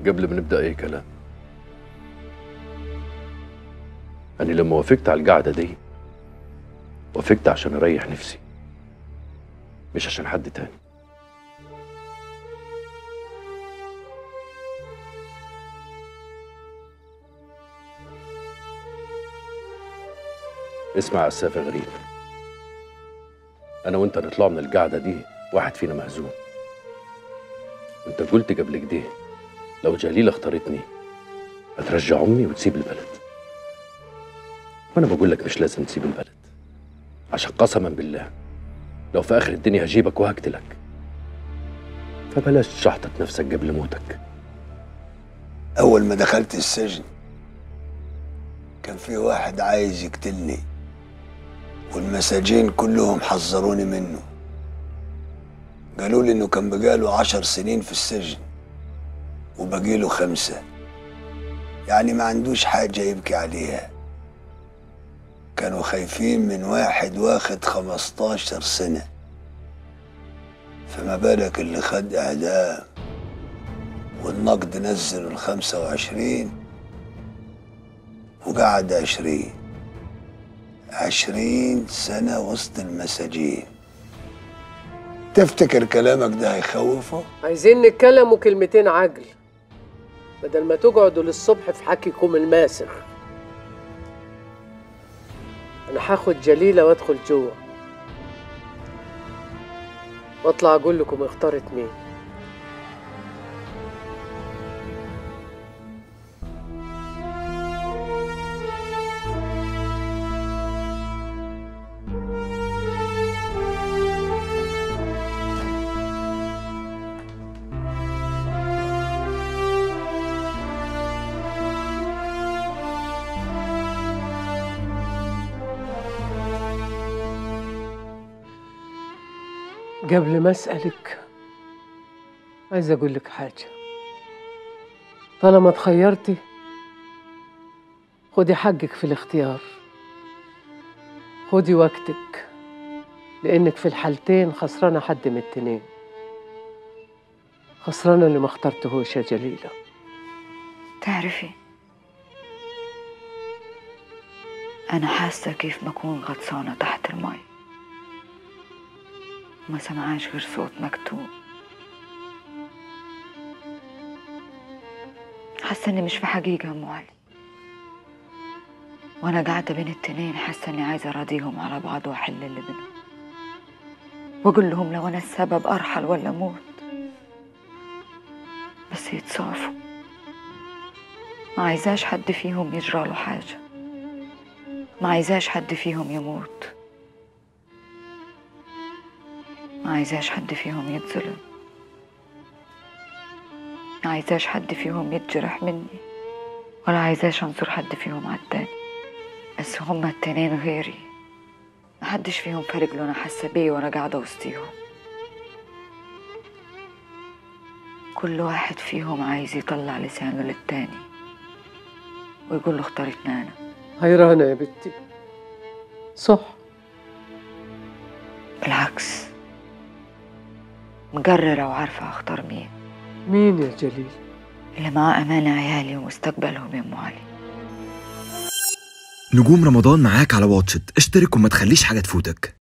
قبل ما نبدأ أي كلام، أنا لما وافقت على القعدة دي وافقت عشان أريح نفسي، مش عشان حد تاني. اسمع يا عساف يا غريب، أنا وأنت نطلع من القعدة دي واحد فينا مهزوم. وأنت قلت قبل كده لو جليلة اختارتني هترجع أمي وتسيب البلد، وأنا بقول لك مش لازم تسيب البلد، عشان قسما بالله لو في آخر الدنيا هجيبك وهقتلك. فبلاش تشحطط نفسك قبل موتك. أول ما دخلت السجن كان في واحد عايز يقتلني، والمساجين كلهم حذروني منه. قالوا لي إنه كان بقاله 10 سنين في السجن وبقيله 5، يعني ما عندوش حاجة يبكي عليها. كانوا خايفين من واحد واخد 15 سنة، فما بالك اللي خد إعدام والنقد نزلوا ال25 وقعد 20 سنة وسط المساجين. تفتكر كلامك ده هيخوفه؟ عايزين نتكلموا كلمتين عجل بدل ما تقعدوا للصبح في حكيكم الماسخ. أنا هاخد جليلة وأدخل جوه وأطلع أقول لكم اختارت مين. قبل ما أسألك عايزة أقول لك حاجة. طالما اتخيرتي خدي حقك في الاختيار، خدي وقتك، لأنك في الحالتين خسرانة حد من التنين. خسرانة اللي ما اخترتهوش يا جليلة. تعرفي أنا حاسة كيف ما أكون غطسانة تحت المي وما سمعاش غير صوت مكتوب. حاسة إني مش في حقيقة أم علي، وأنا قاعدة بين التنين حاسة إني عايزة أراضيهم على بعض وأحل اللي بينهم، وأقول لهم لو أنا السبب أرحل ولا أموت، بس يتصافوا. ما عايزاش حد فيهم يجراله حاجة، ما عايزاش حد فيهم يموت، ما عايزاش حد فيهم يتظلم، ما عايزاش حد فيهم يتجرح مني، ولا عايزاش انصر حد فيهم على التاني. بس هما التنين غيري، محدش فيهم فارق له. انا حاسه بيه وانا قاعده وسطيهم. كل واحد فيهم عايز يطلع لسانه للتاني ويقول له اختارتنا انا. حيرانة يا بنتي، صح؟ بالعكس، مقررة وعارفة اختار مين. مين يا جليل؟ اللي معاه أمانة عيالي ومستقبلهم يا أم علي. نجوم رمضان معاك على واتشت، اشترك وما تخليش حاجة تفوتك.